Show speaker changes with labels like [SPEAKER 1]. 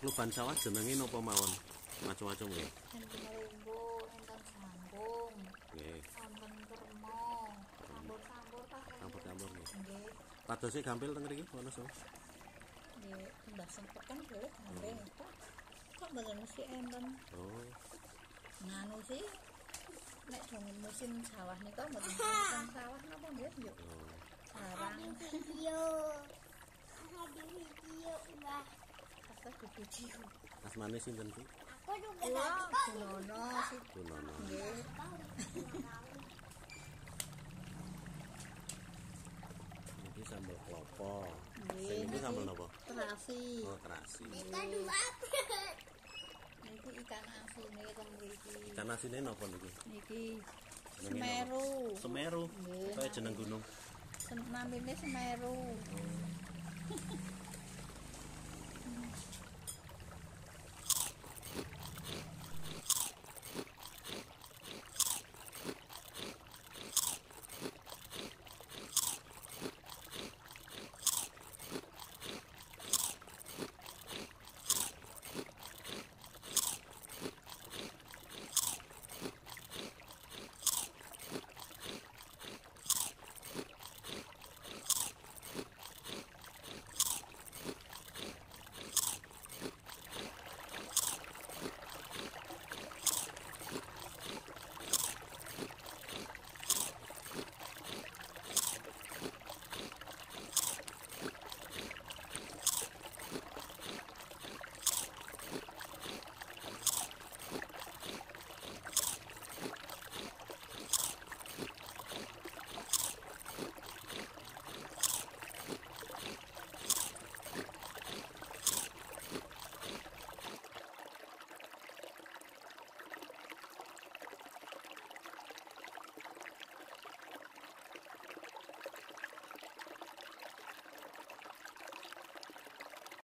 [SPEAKER 1] takluban sawah jenenge napa mawon? Macam-macam ya.
[SPEAKER 2] Enten merenggo, enten sambung.
[SPEAKER 1] Nggih.
[SPEAKER 2] Enten kermo, campur-campur Pak.
[SPEAKER 1] Campur-campur nggih.
[SPEAKER 2] Nggih.
[SPEAKER 1] Padose gampil teng mriki wonten so.
[SPEAKER 2] Nggih, mbah sempet kan dhewe gampil Pak. Kok mboten mesti enten.
[SPEAKER 1] Oh.
[SPEAKER 2] Nganu sih nek dong musim sawah nika mboten enten sawah napa nggih yuk. Jarang.
[SPEAKER 3] Video. Mbak.
[SPEAKER 2] Apa video.
[SPEAKER 1] Asmane sinten Bu?
[SPEAKER 3] Aku juga
[SPEAKER 2] Wah, Gunono sih.
[SPEAKER 1] Gunono.
[SPEAKER 2] Nggih.
[SPEAKER 1] Iki sambel klopo.
[SPEAKER 2] Nggih.
[SPEAKER 1] Sing iki sambel napa?
[SPEAKER 2] Terasi.
[SPEAKER 1] Oh, terasi.
[SPEAKER 3] kita dua.
[SPEAKER 2] Niki ikan asune teng mriki.
[SPEAKER 1] Ikan asine napa niki?
[SPEAKER 2] Niki
[SPEAKER 1] Jenenge
[SPEAKER 2] Semeru.
[SPEAKER 1] napa? Semeru.
[SPEAKER 2] Nggih.
[SPEAKER 1] Kaya jeneng gunung.
[SPEAKER 2] Namine Semeru.